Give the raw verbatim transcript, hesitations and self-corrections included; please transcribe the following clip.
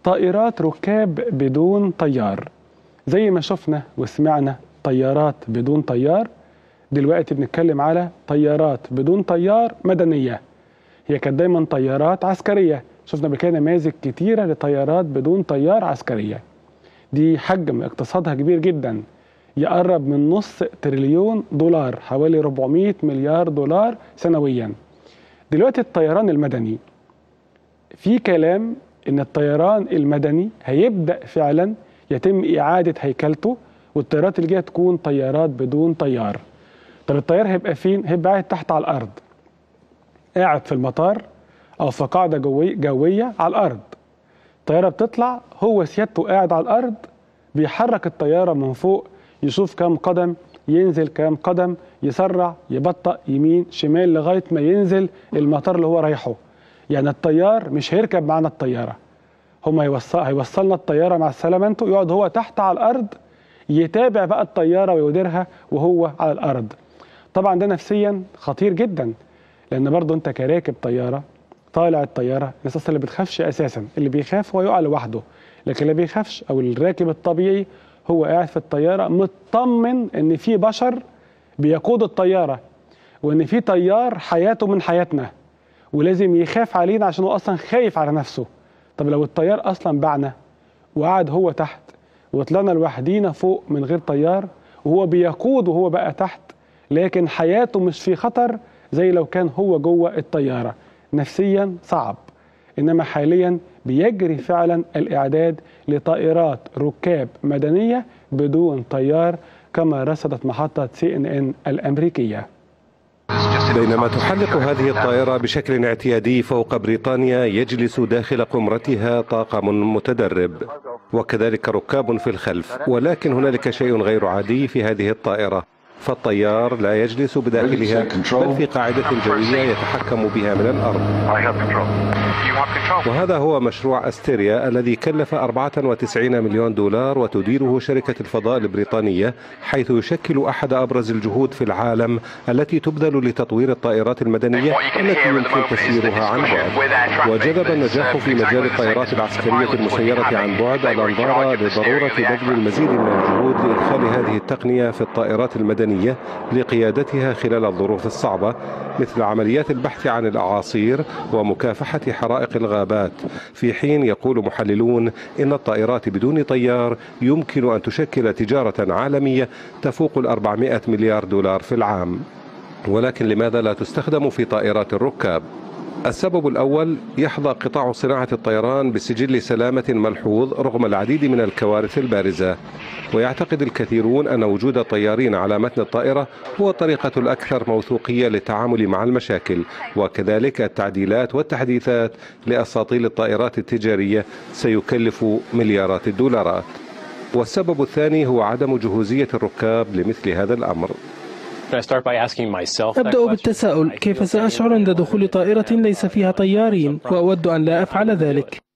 طائرات ركاب بدون طيار. زي ما شفنا وسمعنا طيارات بدون طيار، دلوقتي بنتكلم على طيارات بدون طيار مدنية. هي كانت دايما طيارات عسكرية، شفنا قبل كده نماذج كتيرة لطيارات بدون طيار عسكرية. دي حجم اقتصادها كبير جدا، يقرب من نص تريليون دولار، حوالي أربعمائة مليار دولار سنويا. دلوقتي الطيران المدني، في كلام ان الطيران المدني هيبدأ فعلا يتم إعادة هيكلته، والطيارات اللي جايه تكون طيارات بدون طيار. طب الطيار هيبقى فين؟ هيبقى قاعد تحت على الأرض، قاعد في المطار أو في قاعدة جوية, جوية على الأرض. الطيارة بتطلع، هو سيادته قاعد على الأرض، بيحرك الطيارة من فوق، يشوف كام قدم، ينزل كام قدم، يسرع يبطأ يمين شمال لغاية ما ينزل المطار اللي هو رايحه. يعني الطيار مش هيركب معنا الطيارة، هم هيوصل هيوصلنا الطيارة مع السلامة انتوا، يقعد هو تحت على الأرض يتابع بقى الطيارة ويديرها وهو على الأرض. طبعا ده نفسيا خطير جدا، لأن برضه أنت كراكب طيارة طالع الطيارة، الناس أصلا اللي بتخافش أساسا، اللي بيخاف هو يقع لوحده، لكن اللي بيخافش أو الراكب الطبيعي هو قاعد في الطيارة مطمن إن في بشر بيقود الطيارة، وإن في طيار حياته من حياتنا، ولازم يخاف علينا عشان هو أصلا خايف على نفسه. طب لو الطيار أصلا باعنا وقعد هو تحت، وطلعنا لوحدينا فوق من غير طيار، وهو بيقود وهو بقى تحت، لكن حياته مش في خطر زي لو كان هو جوه الطيارة، نفسيا صعب. إنما حاليا بيجري فعلا الإعداد لطائرات ركاب مدنية بدون طيار، كما رصدت محطة سي إن إن الأمريكية. بينما تحلق هذه الطائرة بشكل اعتيادي فوق بريطانيا، يجلس داخل قمرتها طاقم متدرب وكذلك ركاب في الخلف، ولكن هنالك شيء غير عادي في هذه الطائرة، فالطيار لا يجلس بداخلها بل في قاعدة جوية يتحكم بها من الأرض. وهذا هو مشروع أستيريا الذي كلف أربعة وتسعين مليون دولار وتديره شركة الفضاء البريطانية، حيث يشكل أحد أبرز الجهود في العالم التي تبذل لتطوير الطائرات المدنية التي يمكن تسييرها عن بعد. وجذب النجاح في مجال الطائرات العسكرية المسيرة عن بعد الأنظار لضرورة بذل المزيد من الجهود لإدخال هذه التقنية في الطائرات المدنية لقيادتها خلال الظروف الصعبة، مثل عمليات البحث عن الأعاصير ومكافحة حرائق الغابات، في حين يقول محللون إن الطائرات بدون طيار يمكن أن تشكل تجارة عالمية تفوق الأربعمائة مليار دولار في العام. ولكن لماذا لا تستخدم في طائرات الركاب؟ السبب الأول، يحظى قطاع صناعة الطيران بسجل سلامة ملحوظ رغم العديد من الكوارث البارزة، ويعتقد الكثيرون أن وجود طيارين على متن الطائرة هو الطريقة الأكثر موثوقية للتعامل مع المشاكل، وكذلك التعديلات والتحديثات لأساطيل الطائرات التجارية سيكلف مليارات الدولارات. والسبب الثاني هو عدم جهوزية الركاب لمثل هذا الأمر. أبدأ بالتساؤل، كيف سأشعر عند دخول طائرة ليس فيها طيارين؟ وأود أن لا أفعل ذلك.